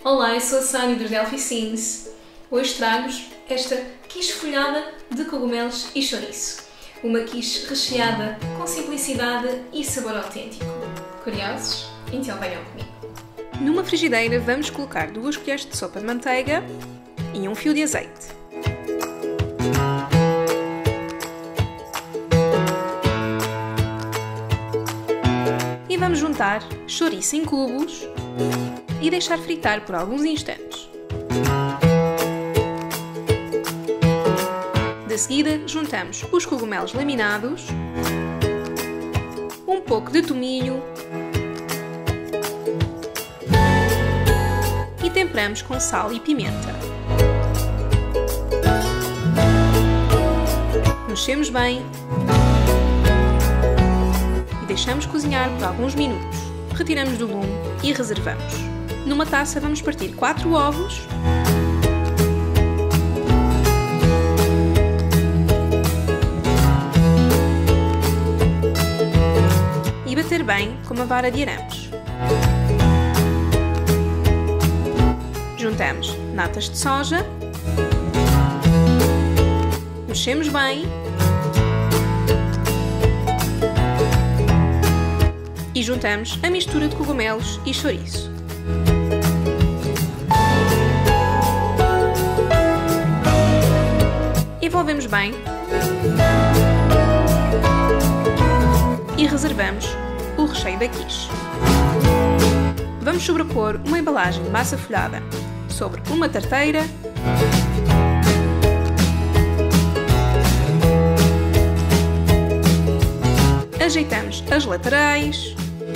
Olá, eu sou a Sónia dos Delphi Scenes. Hoje trago-vos esta quiche folhada de cogumelos e chouriço. Uma quiche recheada com simplicidade e sabor autêntico. Curiosos? Então venham comigo. Numa frigideira vamos colocar 2 colheres de sopa de manteiga e 1 fio de azeite. E vamos juntar chouriço em cubos e deixar fritar por alguns instantes. De seguida, juntamos os cogumelos laminados, um pouco de tomilho e temperamos com sal e pimenta. Mexemos bem e deixamos cozinhar por alguns minutos. Retiramos do lume e reservamos. Numa taça vamos partir 4 ovos e bater bem com uma vara de arames. Juntamos natas de soja, mexemos bem e juntamos a mistura de cogumelos e chouriço. Envolvemos bem e reservamos o recheio da quiche. Vamos sobrepor uma embalagem de massa folhada sobre uma tarteira ajeitamos as laterais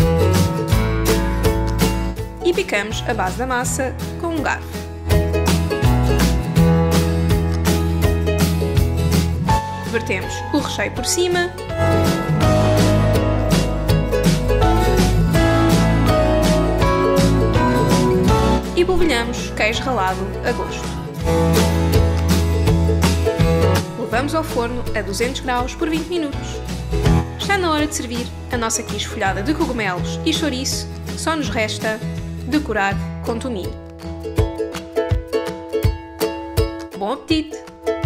e picamos a base da massa com um garfo. Vertemos o recheio por cima e polvilhamos queijo ralado a gosto. Levamos ao forno a 200 graus por 20 minutos. Está na hora de servir a nossa quiche folhada de cogumelos e chouriço, só nos resta decorar com tomilho. Bom apetite!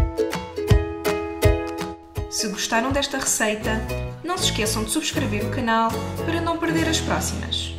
Se gostaram desta receita, não se esqueçam de subscrever o canal para não perder as próximas.